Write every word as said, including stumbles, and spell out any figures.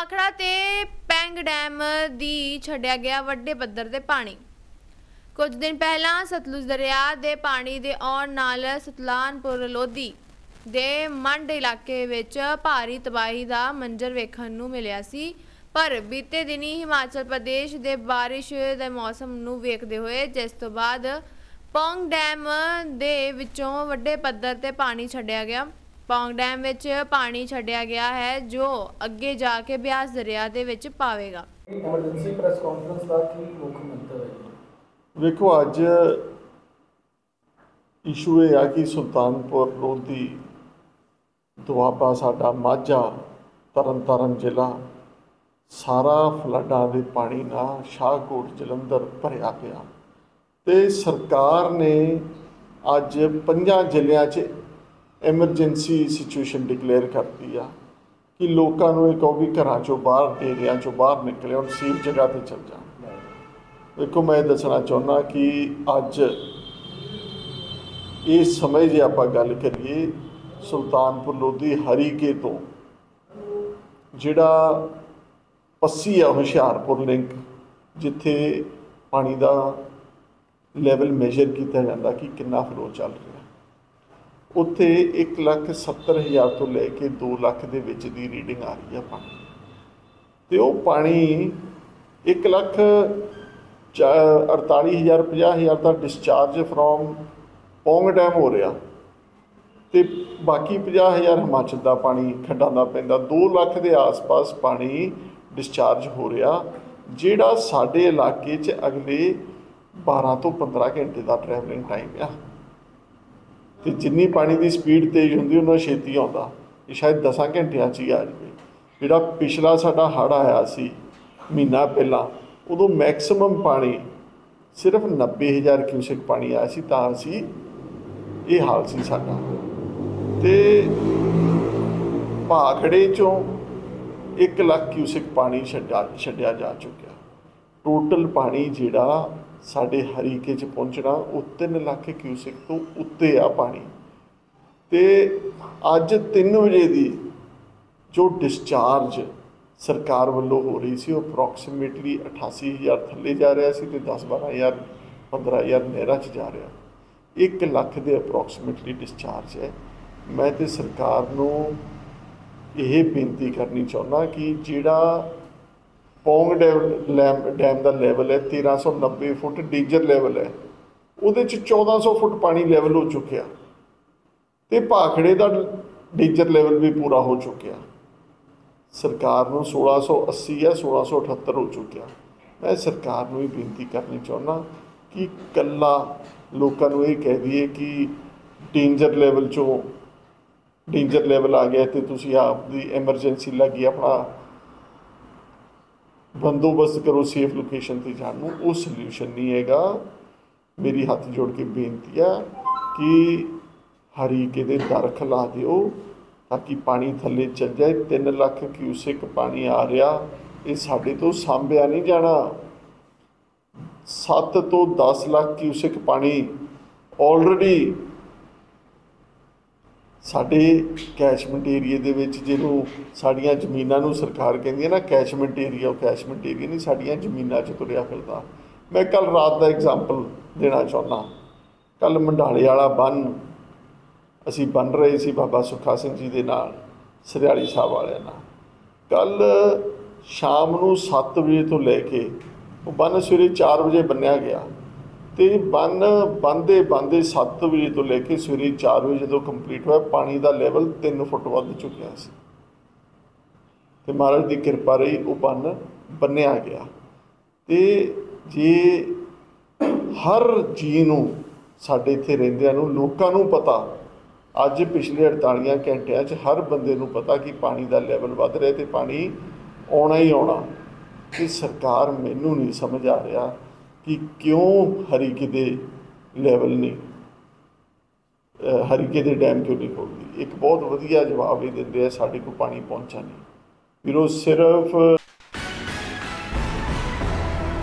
भाखड़ा ते पैंग डैम दी छड्डिया गया वड्डे पद्धर ते पानी। कुछ दिन पहला सतलुज दरिया दे पानी दे आउण नाल सुल्तानपुर लोधी दे मंड इलाके विच भारी तबाही दा मंजर वेखण नूं मिलिया सी। पर बीते दिनी हिमाचल प्रदेश दे बारिश दे मौसम नूं वेखदे होए जिस तो बाद पौंग डैम दे विचों वड्डे पद्धर ते पानी छड्डिया गया। पौंग डैम विच पानी छड्डिया गया है जो अगे जाके ब्यास दरिया दे विच पावेगा। एमरजेंसी प्रेस कॉन्फ्रेंस का की मुख्य मंतव्य है? वेखो अज इशू ये है कि सुल्तानपुर लोधी दुआबा साडा माझा तरन तारण जिला सारा फ्लडां दे पानी नाल शाहकोट जलंधर भरिया पिया ते सरकार ने अज पंजां जिलियां च एमरजेंसी सिचुएशन डिकलेयर कर दी आ कि लोगों को एक भी घरों चों बाहर डेरिया चों बाहर निकले और सेफ जगह पर चल जाए। देखो मैं दसना चाहना कि अज इस समय जे आपां गल करिए सुल्तानपुर लोधी हरीके तो जिहड़ा पस्सी आ हुशियारपुर लिंक जिथे पानी का लैवल मेजर किया जाता कि कितना फ्लो चल रहा उत्थे एक लख सत्तर हज़ार तो लैके दो लख के विच दी रीडिंग आ रही है पानी तो वह पानी एक लख अड़ताली हज़ार पचास हज़ार का डिस्चार्ज फ्रॉम पौंग डैम हो रहा तो बाकी पचास हज़ार हिमाचल का पानी खड्डां दा पैंदा दो लख के आस पास पानी डिस्चार्ज हो रहा जिहड़ा साडे इलाके च अगले बारह तो पंद्रह घंटे का ट्रैवलिंग टाइम आ तो जिन्नी पानी की स्पीड तेज़ होंगी उन्ना छेती आता ये शायद दसा घंटिया ही आ जाए। जिहड़ा पिछला साडा हड़ आया सी महीना पहला उदों मैक्सिमम पानी सिर्फ नब्बे हज़ार क्यूसिक पानी आया सी तां असी ये हाल सी साडा ते भाखड़े चों एक लाख क्यूसिक पानी छड्डा छड्डिया जा चुका। टोटल पानी जिहड़ा साडे हरीके च पहुँचना वो तीन लाख क्यूसिक तो उत्ते आ पानी ते अज तीन बजे की जो डिस्चार्ज सरकार वालों हो रही सी अप्रोक्सीमेटली अठासी हज़ार थले जा रहा सी ते दस बारह हज़ार पंद्रह हज़ार नहरां च जा रहा एक लख के अप्रोक्सीमेटली डिस्चार्ज है। मैं तो सरकार नूं यह बेनती करनी चाहुंदा कि जिहड़ा पौंग डैम डैम का लैवल है तेरह सौ नब्बे फुट डेंजर लैवल है वो चौदह सौ फुट पानी लैवल हो चुका तो भाखड़े का डेंजर लैवल भी पूरा हो चुका। सरकार को सोलह सौ अस्सी या सोलह सौ अठहत्तर हो चुका। मैं सरकार को भी बेनती करनी चाहना कि कला लोगों को ये कह दिए कि डेंजर लैवल चो डेंजर लैवल आ गया तो तुसी आपकी एमरजेंसी लगी अपना बंदोबस्त करो सेफ लोकेशन पर जाने वो सल्यूशन नहीं हैगा। मेरी हाथ जोड़ के बेनती है कि हरीके दे दर खिला दिओ ताकि पानी थले चल जाए। तीन लाख क्यूसिक पानी आ रहा ये साढ़े तो सांभिया नहीं जाना। सत्त तो दस लाख क्यूसिक पानी ऑलरेडी साढ़े कैचमेंट एरिए दे विच जिन्हों साड़ियाँ जमीनां नूं सरकार कहती है ना कैचमेंट एरिया वो कैचमेंट एरिया नहीं साड़ियाँ जमीनां च तुरिया फिरदा। मैं कल रात का एग्जाम्पल देना चाहना। कल मंडाले वाला बन असी बन रहे सी बाबा सुखा सिंह जी दे नाल सरियाली साहब वाले नाल। कल शाम नूं सत्त बजे तो लैके वो बन सवेरे चार बजे बन्निया गया तो बन बंदे बंदे सत्त बजे तो लैके सवेरे चार बजे जो कंप्लीट हुआ पानी का लैवल तीन फुट वध चुकिया सी ते महाराज की कृपा रही वो बन बन्निया गया। तो जे हर जी नूं साडे इत्थे रहिंदिआं नूं लोकां नूं पता अज पिछले अड़तालीस घंटिया च हर बंदे नूं पता कि पानी का लैवल वध रहा तो पानी आउणा ही आउणा। कि सरकार मैनू नहीं समझ आ रहा कि क्यों हरीके दे लैवल नहीं हरीके दे डैम क्यों नहीं खोलती। एक बहुत वधिया जवाब ये देंदे आ साडे कोल पानी पहुँचा नहीं फिर वो सिर्फ